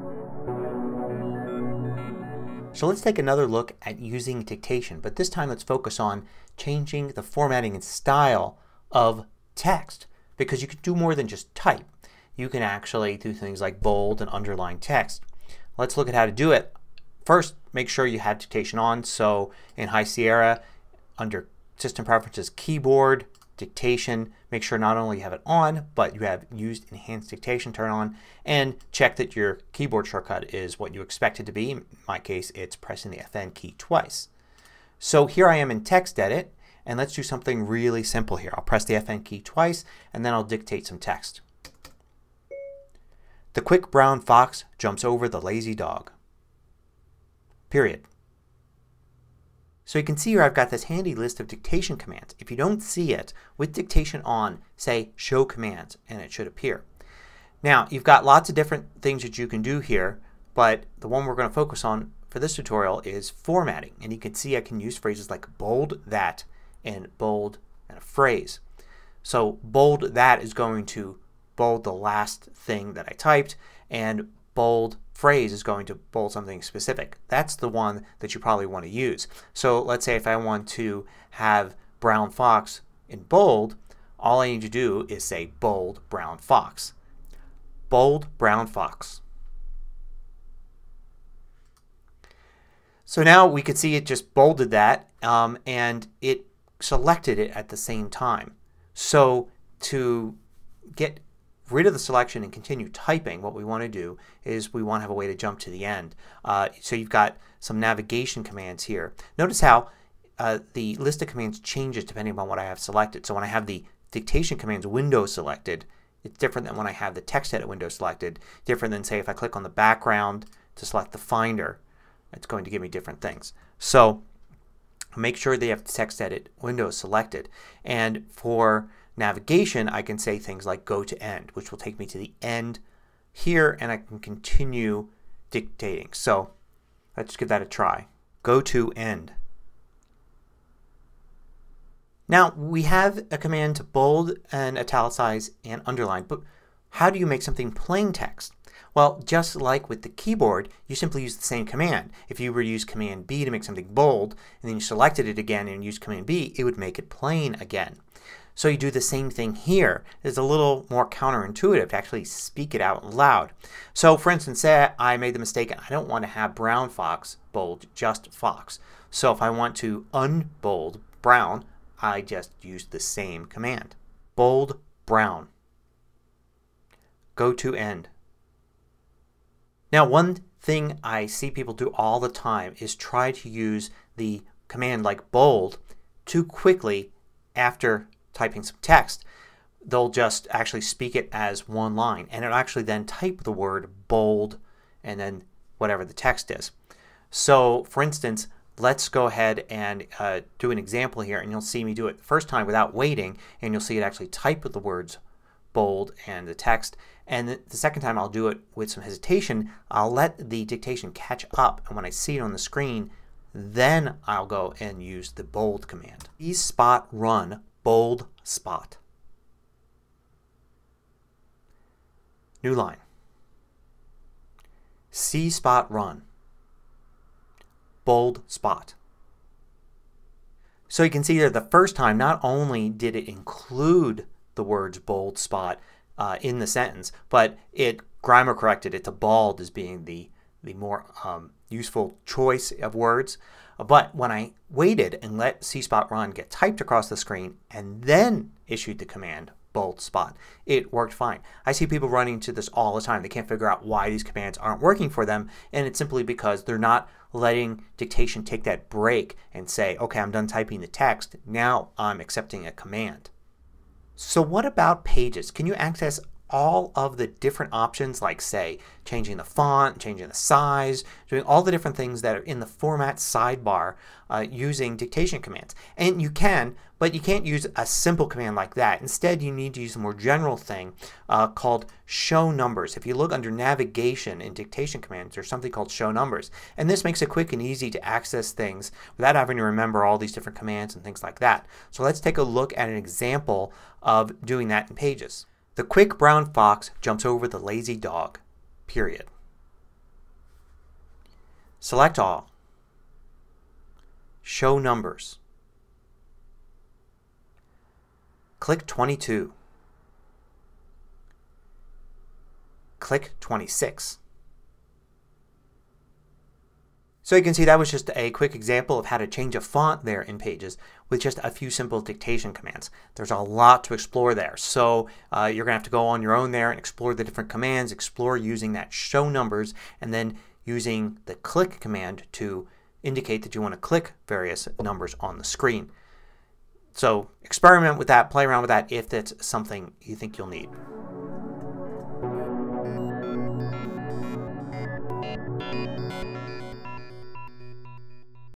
So let's take another look at using dictation, but this time let's focus on changing the formatting and style of text, because you can do more than just type. You can actually do things like bold and underline text. Let's look at how to do it. First, make sure you have dictation on. So in High Sierra, under System Preferences, Keyboard, Dictation, make sure not only you have it on, but you have Used Enhanced Dictation turn on, and check that your keyboard shortcut is what you expect it to be. In my case it's pressing the FN key twice. So here I am in Text Edit, and let's do something really simple here. I'll press the FN key twice and then I'll dictate some text. The quick brown fox jumps over the lazy dog. Period. So you can see here I've got this handy list of dictation commands. If you don't see it, with dictation on, say Show Commands, and it should appear. Now you've got lots of different things that you can do here, but the one we're going to focus on for this tutorial is formatting. And you can see I can use phrases like bold that and bold and a phrase. So bold that is going to bold the last thing that I typed, and bold phrase is going to bold something specific. That's the one that you probably want to use. So let's say if I want to have brown fox in bold, all I need to do is say bold brown fox. Bold brown fox. So now we could see it just bolded that and it selected it at the same time. So to get rid of the selection and continue typing, what we want to do is we want to have a way to jump to the end. So you've got some navigation commands here. Notice how the list of commands changes depending upon what I have selected. So when I have the dictation commands window selected, it's different than when I have the text edit window selected. Different than, say, if I click on the background to select the Finder. It's going to give me different things. So make sure they have the text edit window selected. And for navigation I can say things like go to end, which will take me to the end here, and I can continue dictating. So let's give that a try. Go to end. Now we have a command to bold and italicize and underline, but how do you make something plain text? Well, just like with the keyboard, you simply use the same command. If you were to use Command B to make something bold and then you selected it again and used Command B, it would make it plain again. So you do the same thing here. It's a little more counterintuitive to actually speak it out loud. So for instance, say I made the mistake and I don't want to have brown fox bold, just fox. So if I want to unbold brown, I just use the same command. Bold brown. Go to end. Now one thing I see people do all the time is try to use the command like bold too quickly after typing some text. They'll just actually speak it as one line, and it'll actually then type the word bold and then whatever the text is. So for instance, let's go ahead and do an example here, and you'll see me do it the first time without waiting, and you'll see it actually type the words bold and the text. And the second time I'll do it with some hesitation. I'll let the dictation catch up, and when I see it on the screen then I'll go and use the bold command. See spot run bold spot. New line. See spot run. Bold spot. So you can see there the first time not only did it include the words bold spot in the sentence, but it grammar corrected it to bald as being the more useful choice of words. But when I waited and let see spot run get typed across the screen and then issued the command bold spot, it worked fine. I see people running into this all the time. They can't figure out why these commands aren't working for them, and it's simply because they're not letting dictation take that break and say, okay, I'm done typing the text. Now I'm accepting a command. So what about Pages? Can you access all of the different options, like say changing the font, changing the size, doing all the different things that are in the format sidebar using dictation commands? And you can, but you can't use a simple command like that. Instead you need to use a more general thing called show numbers. If you look under navigation in dictation commands, there's something called show numbers. And this makes it quick and easy to access things without having to remember all these different commands and things like that. So let's take a look at an example of doing that in Pages. The quick brown fox jumps over the lazy dog. Period. Select all. Show numbers. Click 22. Click 26. So you can see that was just a quick example of how to change a font there in Pages with just a few simple dictation commands. There's a lot to explore there. So you're going to have to go on your own there and explore the different commands, explore using that show numbers, and then using the click command to indicate that you want to click various numbers on the screen. So experiment with that, play around with that if that's something you think you'll need.